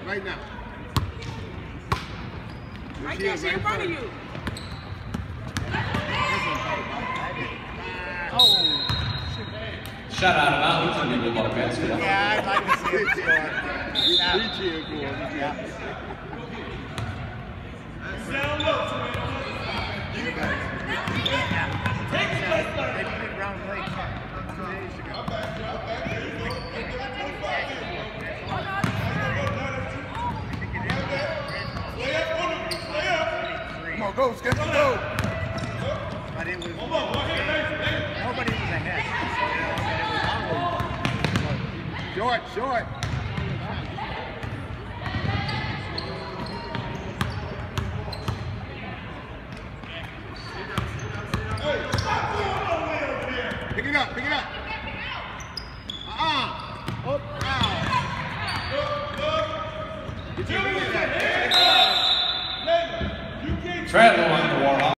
right now. Right there, see in front of you. Oh. Shot out of bounds on the ball basket. Yeah, I'd like to see it score. We cheer for him. Yeah. They played Round Lake 2 days ago. Come on, go, Skip, go. But it was nobody was ahead. So, it was always Short. Pick it up. Up, out. Travel on